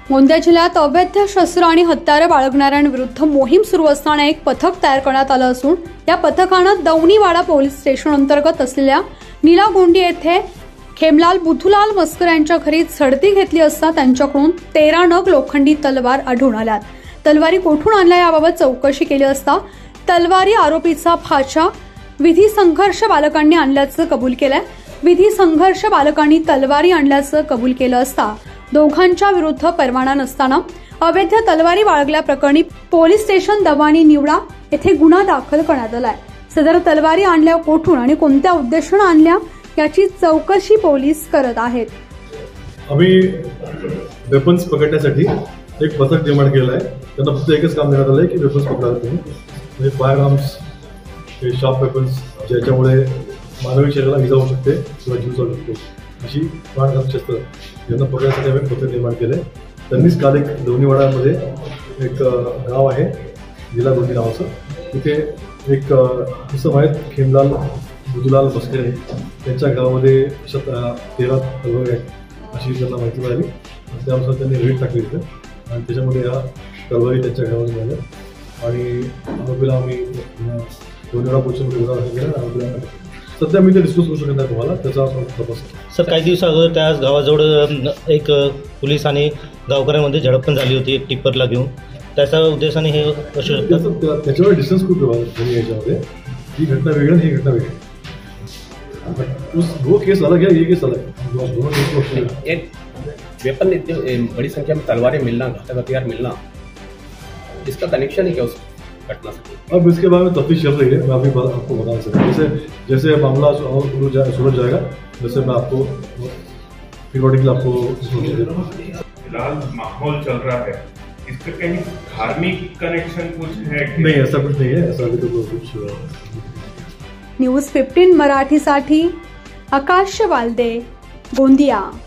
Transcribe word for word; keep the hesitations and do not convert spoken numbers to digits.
गोंदिया जिल्ह्यात अवैध शस्त्र आणि हत्यारे बाळगणाऱ्यांविरुद्ध मोहीम सुरू असताना एक पथक तयार करण्यात आलं असून या पथकानं दौनीवाडा पोलीस स्टेशन अंतर्गत असलेल्या निलागोंडी येथे खेमलाल बुधूलाल मस्कर यांच्या घरी झडती घेतली असता त्यांच्याकडून तेरा नग लोखंडी तलवार आढळून आल्यात। तलवारी कोठून आणल्या याबाबत चौकशी केली असता तलवारी आरोपीचा भाचा विधी संघर्ष बालकांनी आणल्याचं कबूल केलंय। विधी संघर्ष बालकांनी तलवारी आणल्याचं कबूल केलं असता दोघांच्या विरुद्ध परवाना नसताना अवैध तलवारी बाळगल्याप्रकरणी पोलीस स्टेशन दवानी निवडा येथे गुन्हा दाखल करण्यात आलाय। सदर तलवारी आणल्या कोठून आणि कोणत्या उद्देशाने आणल्या याची चौकशी पोलीस करत आहेत। आम्ही वेपन्स पकडण्यासाठी एक पथक निर्माण केलं आहे। त्यांना फक्त एकच काम देण्यात आलं आहे की वेपन्स पकडायला तुम्ही म्हणजे फायर आर्म्स हे शार्प वेपन्स ज्याच्यामुळे मानवी शरीराला इजा होऊ शकते किंवा जीव जाऊ शकतो अशी प्राणघातक शस्त्र यांना पकडण्यासाठी आम्ही पथक निर्माण केलं आहे। त्यांनीच काल एक दौनीवाडामध्ये एक गाव आहे निलागोंडी नावाचं, तिथे एक इसम आहेत खेमलाल बुधूलाल मस्कर त्यांच्या गावामध्ये तेरा तलवारी आहेत अशी त्यांना माहिती मिळाली। त्यानुसार त्यांनी रेड टाकली इथं आणि त्याच्यामध्ये या तलवारी त्यांच्या गावामध्ये झाल्या आणि आरोपीला आम्ही दोन्हीवेळा पोलिसांमध्ये गुन्हा दाखल केला। आरोपीला सध्या मी ते डिस्क्लोज करू शकत नाही तुम्हाला, त्याचा तपास। सर, काही दिवस अगोदर त्या गावाजवळ एक पोलीस आणि गावकऱ्यांमध्ये झडप पण झाली होती एक टिप्परला घेऊन, त्याच्या उद्देशाने हे असू शकतं। त्याच्यावर डिस्टन्स खूप आहे याच्यामध्ये, ही घटना वेगळी आणि ही घटना वेगळी। उस वो केस अलग है, ये केस अलग है, दोनों केस। एक वेपन इतनी बड़ी संख्या में तलवारें मिलना, घातक हथियार मिलना, इसका कनेक्शन ही क्या उस घटना से? अब इसके बारे में तफ्तीश चल रही है, मैं अभी आपको बता सकता हूँ। जैसे जैसे मामला और सुलझ जाएगा वैसे मैं आपको पीरियडिकली आपको फिलहाल माहौल चल रहा है, इसका कहीं धार्मिक कनेक्शन कुछ है? नहीं, ऐसा कुछ नहीं है, ऐसा अभी तो कुछ। न्यूज फिफ्टीन मराठीसाठी आकाश वालदे, गोंदिया।